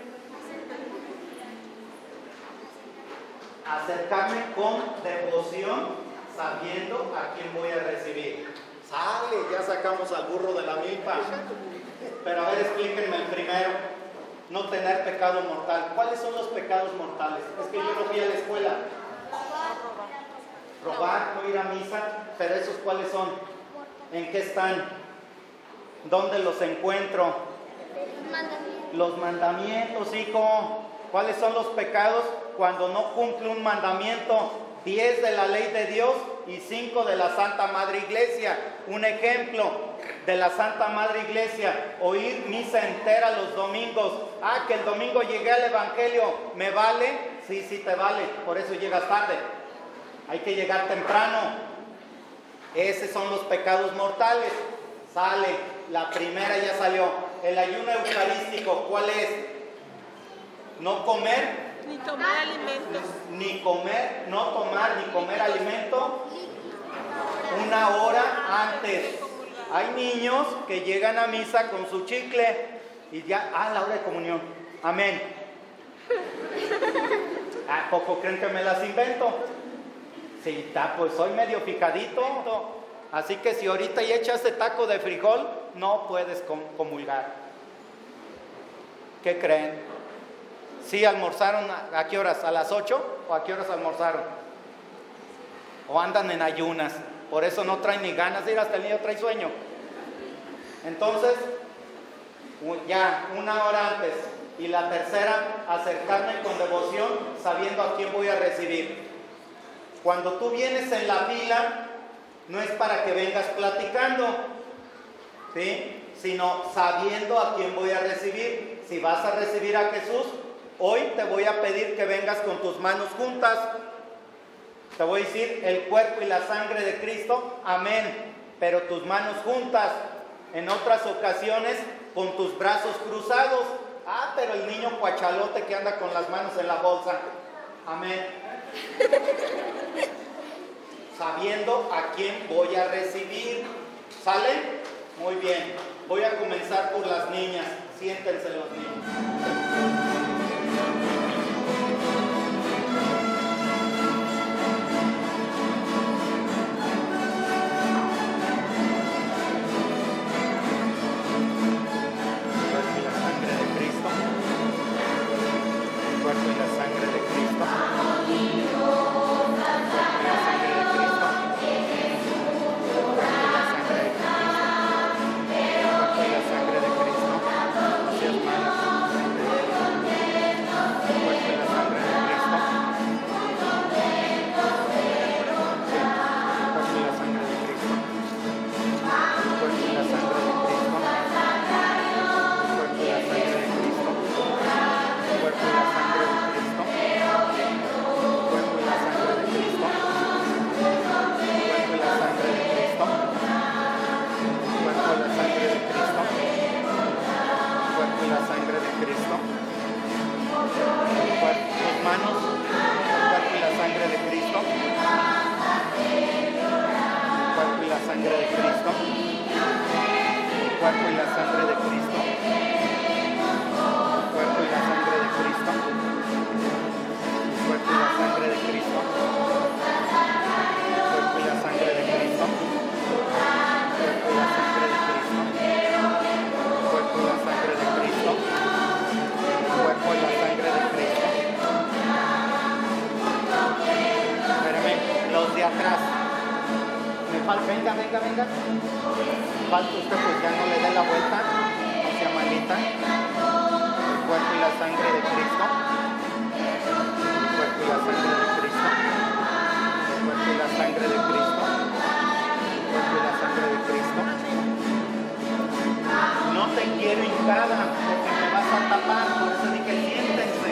Acercarme con devoción, sabiendo a quién voy a recibir. Sale, ya sacamos al burro de la milpa. Pero a ver, explíquenme el primero. No tener pecado mortal. ¿Cuáles son los pecados mortales? Es que yo no fui a la escuela. Robar, no ir a misa. Pero esos, ¿cuáles son? ¿En qué están? ¿Dónde los encuentro? Los mandamientos, hijo. ¿Cuáles son los pecados? Cuando no cumple un mandamiento. 10 de la ley de Dios y 5 de la Santa Madre Iglesia. Un ejemplo de la Santa Madre Iglesia: oír misa entera los domingos. Ah, que el domingo llegué al Evangelio, ¿me vale? Sí, sí te vale, por eso llegas tarde. Hay que llegar temprano. Esos son los pecados mortales. Sale, la primera ya salió. El ayuno eucarístico, ¿cuál es? No comer. Ni tomar alimentos. Ni comer, no tomar ni comer alimento 1 hora antes. Hay niños que llegan a misa con su chicle y ya, la hora de comunión. Amén. ¿A poco creen que me las invento? Sí, está, pues soy medio picadito. Así que si ahorita ya echaste taco de frijol, no puedes comulgar. ¿Qué creen? ¿Sí almorzaron a qué horas? ¿A las 8? ¿O a qué horas almorzaron? ¿O andan en ayunas? Por eso no traen ni ganas de ir, hasta el niño trae sueño. Entonces, ya 1 hora antes. Y la tercera, acercarme con devoción, sabiendo a quién voy a recibir. Cuando tú vienes en la fila, no es para que vengas platicando, ¿sí? Sino sabiendo a quién voy a recibir. Si vas a recibir a Jesús, hoy te voy a pedir que vengas con tus manos juntas. Te voy a decir el cuerpo y la sangre de Cristo, amén. Pero tus manos juntas. En otras ocasiones, con tus brazos cruzados. Pero el niño cuachalote que anda con las manos en la bolsa, amén. Sabiendo a quién voy a recibir. ¿Sale? Muy bien. Voy a comenzar por las niñas. Siéntense los niños. hermanos, el cuerpo y la sangre de Cristo. El cuerpo y la sangre de Cristo. El cuerpo y la sangre de Cristo. El cuerpo y la sangre de Cristo. El cuerpo y la sangre de Cristo. El cuerpo y la sangre de Cristo. El cuerpo y la sangre de Cristo. El cuerpo y la sangre de Cristo. El cuerpo y la sangre de Cristo. Espérame, los de atrás. Me falta, venga. Falta usted, pues ya no le dé la vuelta, no sea malita. El cuerpo y la sangre de Cristo. El cuerpo y la sangre de Cristo. El cuerpo y la sangre de Cristo. El cuerpo y la sangre de Cristo. No te quiero hincada porque me vas a tapar, por eso dije siéntense.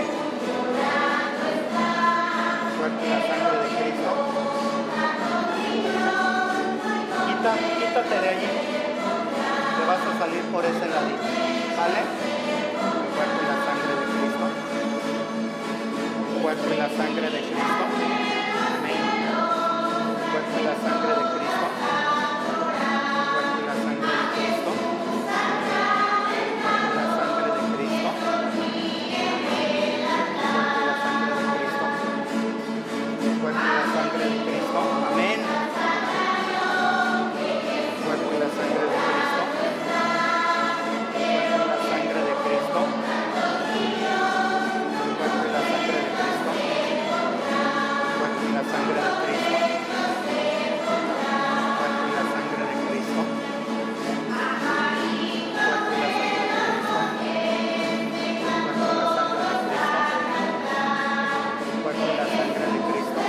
El cuerpo y la sangre de Cristo. Quítate de allí. Te vas a salir por ese ladito. ¿Vale? El cuerpo y la sangre de Cristo. El cuerpo y la sangre de Cristo. Amén. El cuerpo y la sangre de Cristo. El cuerpo y la sangre de Cristo. El cuerpo y la sangre de Cristo. El cuerpo y la sangre de Cristo. Amén. El cuerpo y la sangre de Cristo. El cuerpo y la sangre de Cristo. El cuerpo y la sangre de Cristo. El cuerpo y la sangre de Cristo. El cuerpo y la sangre de Cristo. El cuerpo y la sangre de Cristo. El cuerpo y la sangre de Cristo.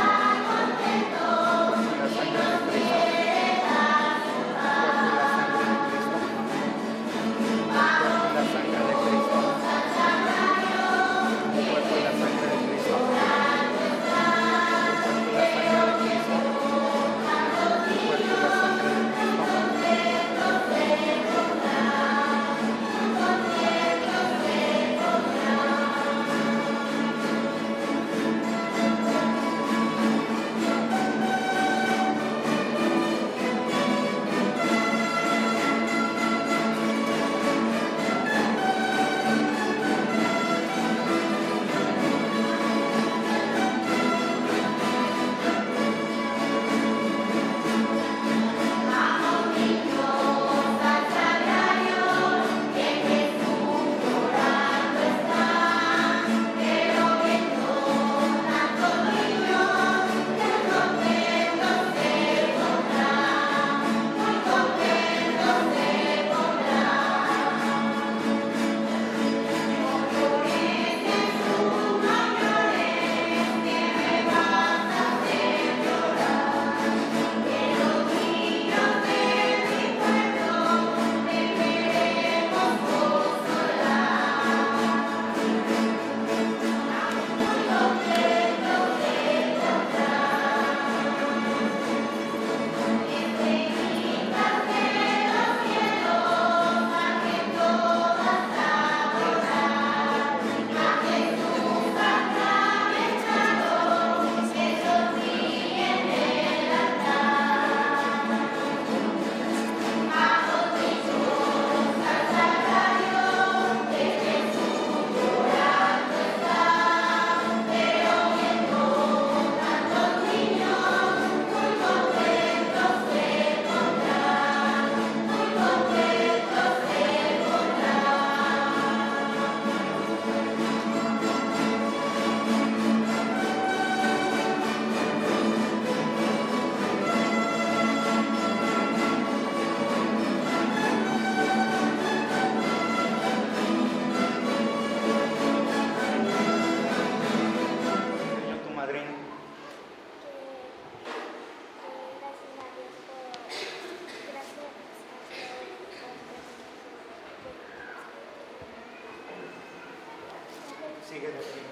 Sigue de aquí.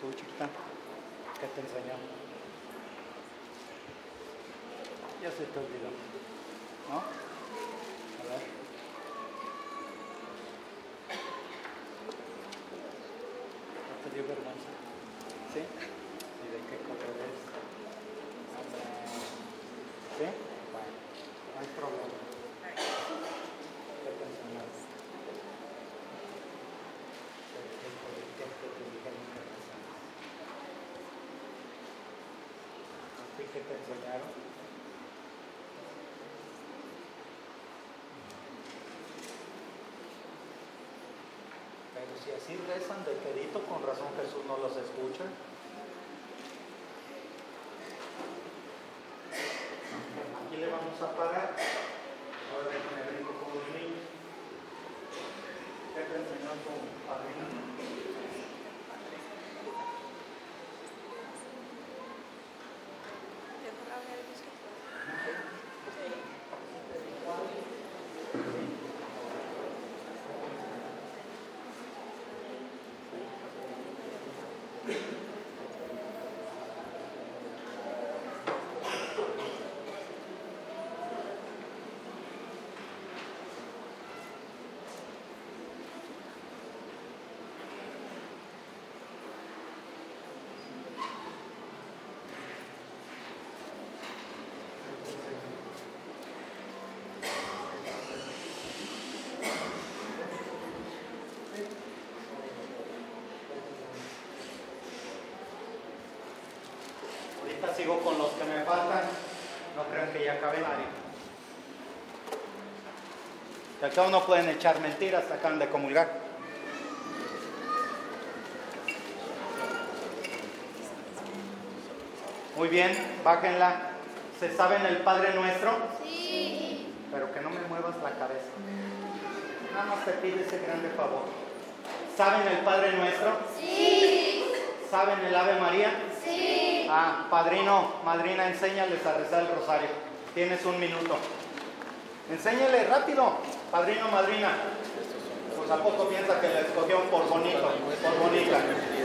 ¿Tú, chiquita? ¿Qué te enseñó? Ya se te olvidó, ¿no? A ver. ¿No te dio vergüenza? ¿Sí? ¿Y de qué color es? ¿Sí? Bueno, no hay problema. ¿Qué te enseñó? ¿Qué te enseñaron? Pero si así rezan de pedito, con razón Jesús no los escucha. Aquí le vamos a parar. Ahora déjame brinco con los niños. ¿Qué te enseñó tu padrino? Ahorita sigo con los que me faltan. No crean que ya acabé nadie. Que acá no pueden echar mentiras, acaban de comulgar. Muy bien, bájenla. ¿Se saben el Padre Nuestro? Sí. Pero que no me muevas la cabeza. Nada más te pido ese grande favor. ¿Saben el Padre Nuestro? Sí. ¿Saben el Ave María? Sí. Ah, padrino, madrina, enséñales a rezar el rosario. Tienes un minuto. Enséñale rápido, padrino, madrina. Pues a poco piensa que le escogió por bonito, por bonita.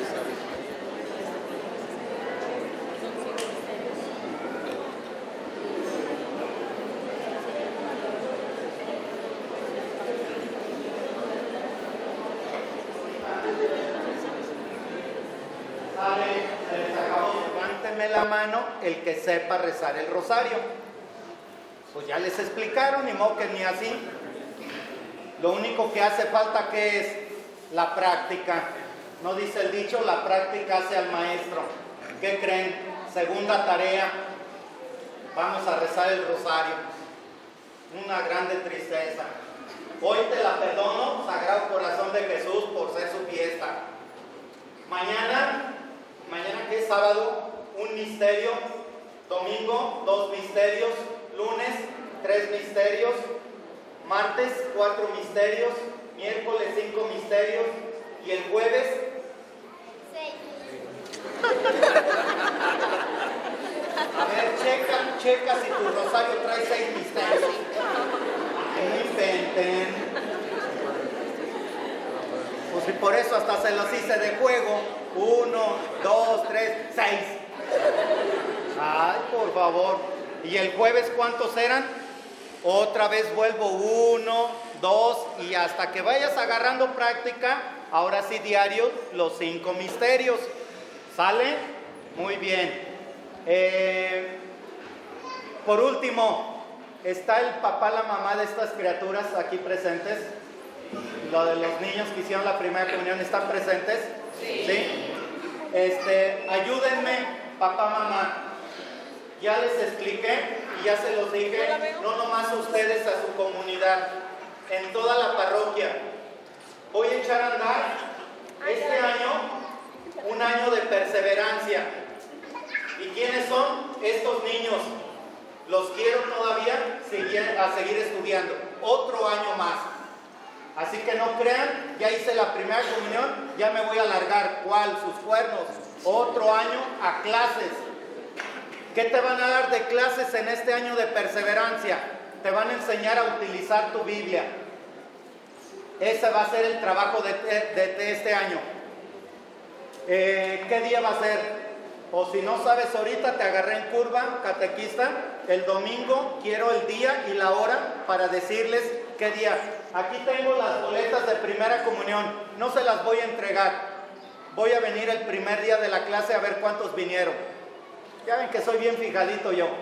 Se les acabó. Levánteme la mano el que sepa rezar el rosario. Pues ya les explicaron, ni modo que ni así. Lo único que hace falta que es la práctica. No dice el dicho, la práctica hace al maestro. ¿Qué creen? Segunda tarea, vamos a rezar el rosario. Una grande tristeza. Hoy te la perdono, Sagrado Corazón de Jesús, por ser su fiesta. Mañana que es sábado, un misterio. Domingo, 2 misterios. Lunes, 3 misterios. Martes, 4 misterios. Miércoles, 5 misterios. Y el jueves, 6. a ver, checa si tu rosario trae 6 misterios. No inventen. Pues y por eso hasta se los hice de juego. 1, 2, 3, 6. Ay, por favor. ¿Y el jueves cuántos eran? Otra vez vuelvo 1, 2 y hasta que vayas agarrando práctica, ahora sí diario, los 5 misterios. ¿Sale? Muy bien. Por último, ¿está el papá, la mamá de estas criaturas aquí presentes? Lo de los niños que hicieron la primera comunión, ¿están presentes? Sí. Ayúdenme, papá, mamá. Ya les expliqué y ya se los dije, no nomás a ustedes, a su comunidad, en toda la parroquia. Voy a echar a andar este año, un año de perseverancia. ¿Y quiénes son estos niños? Los quiero todavía a seguir estudiando, otro año más. Así que no crean, ya hice la primera comunión, ya me voy a alargar. ¿Cuál? Sus cuernos. Otro año a clases. ¿Qué te van a dar de clases en este año de perseverancia? Te van a enseñar a utilizar tu Biblia. Ese va a ser el trabajo de este año. ¿Qué día va a ser? O si no sabes ahorita, te agarré en curva, catequista. El domingo quiero el día y la hora para decirles qué día. Aquí tengo las boletas de primera comunión. No se las voy a entregar. Voy a venir el primer día de la clase a ver cuántos vinieron. Ya ven que soy bien fijadito yo.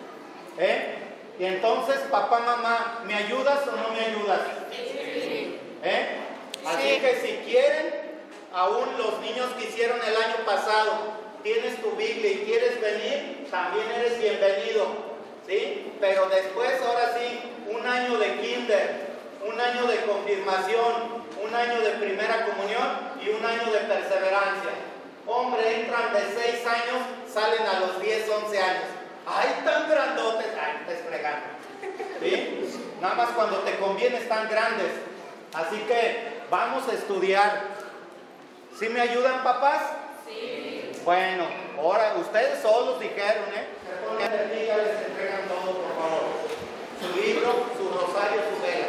Y entonces, papá, mamá, ¿me ayudas o no me ayudas? Sí. Así que si quieren, aún los niños que hicieron el año pasado, tienes tu Biblia y quieres venir, también eres bienvenido, ¿sí? Pero después, ahora sí, un año de kinder, un año de confirmación, un año de primera comunión y un año de perseverancia. Hombre, entran de 6 años, salen a los 10, 11 años. ¡Ay, tan grandotes! ¡Ay, te estás fregando! ¿Sí? Nada más cuando te conviene están grandes. Así que vamos a estudiar. ¿Sí me ayudan, papás? Sí. Bueno, ahora ustedes solos dijeron, Se ponen de pie, ya les entregan todo, por favor. Su libro, su rosario, su vela.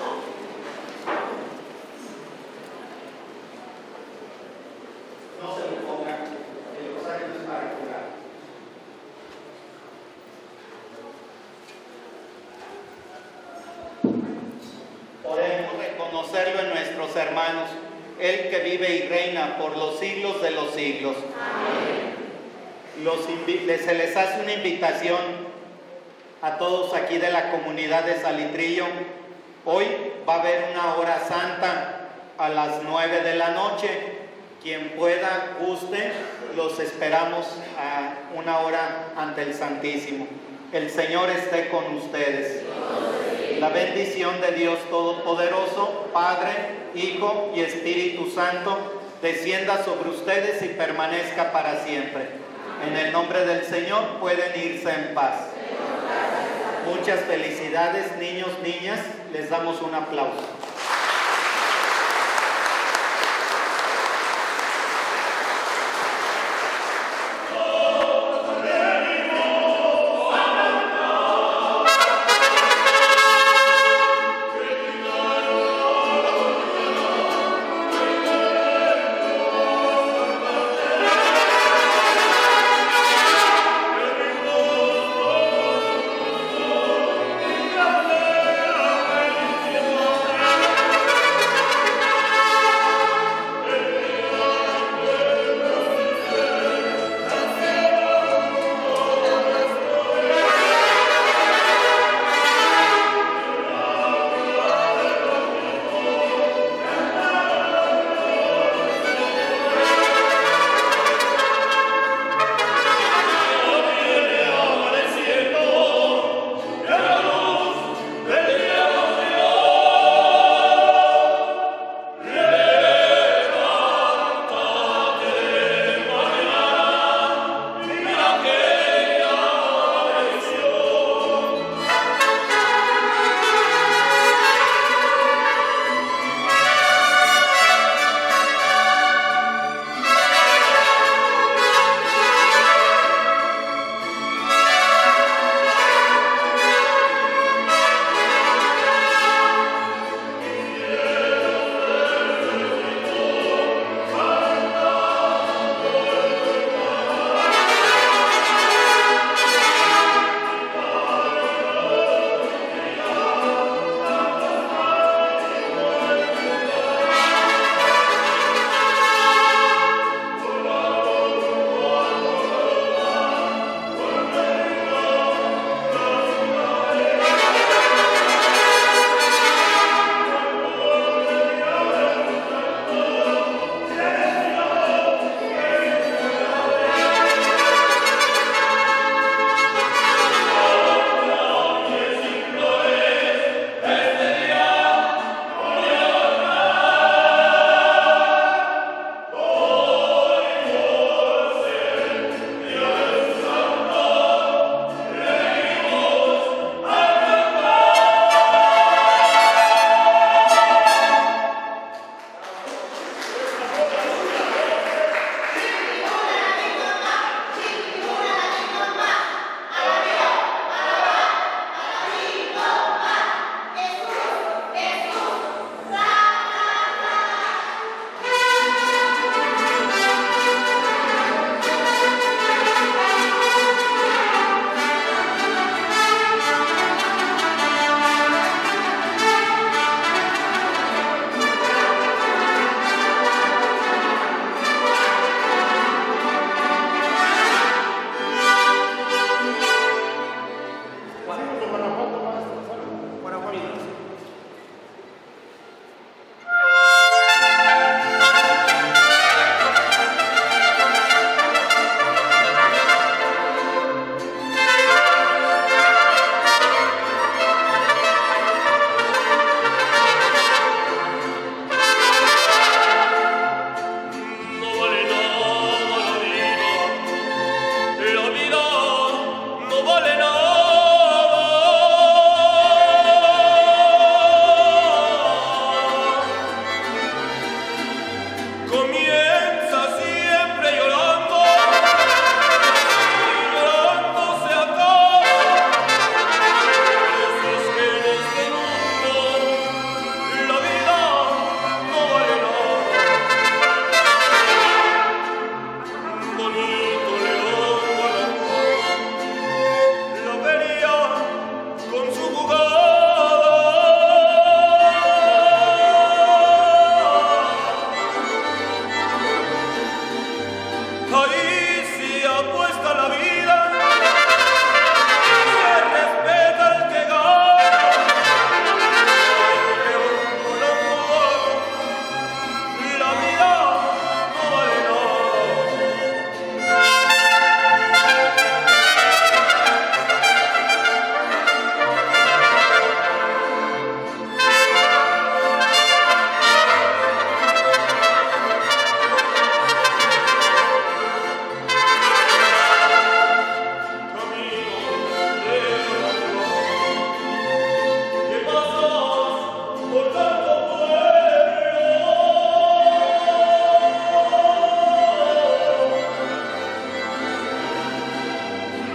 No se lo pongan. El rosario es para curar. Podemos reconocerlo en nuestros hermanos, Él que vive y reina por los siglos de los siglos. Amén. Se les hace una invitación a todos aquí de la comunidad de Salitrillo. Hoy va a haber una hora santa a las 9 de la noche. Quien pueda, guste, los esperamos a una hora ante el Santísimo. El Señor esté con ustedes. La bendición de Dios Todopoderoso, Padre, Hijo y Espíritu Santo, descienda sobre ustedes y permanezca para siempre. En el nombre del Señor pueden irse en paz. Muchas felicidades, niños, niñas. Les damos un aplauso.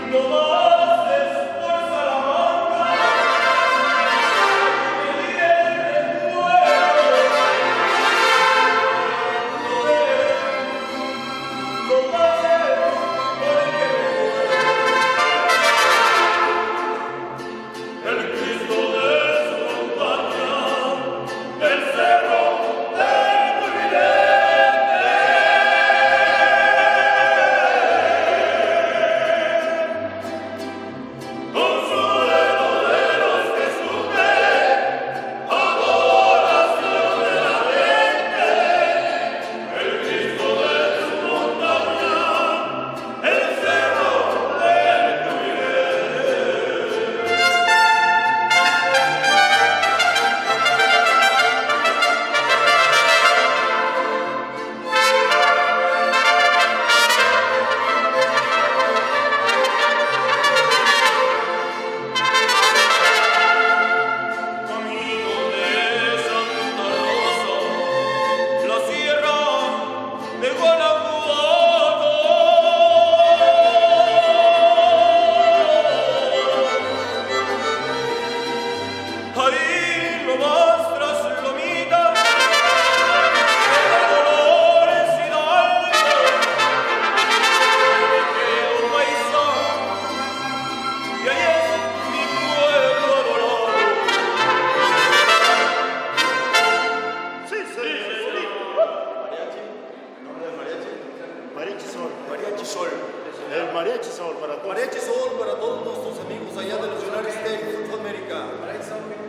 Mariachi Sol para todos. Mariachi Sol para todos nuestros amigos allá de los United States of America.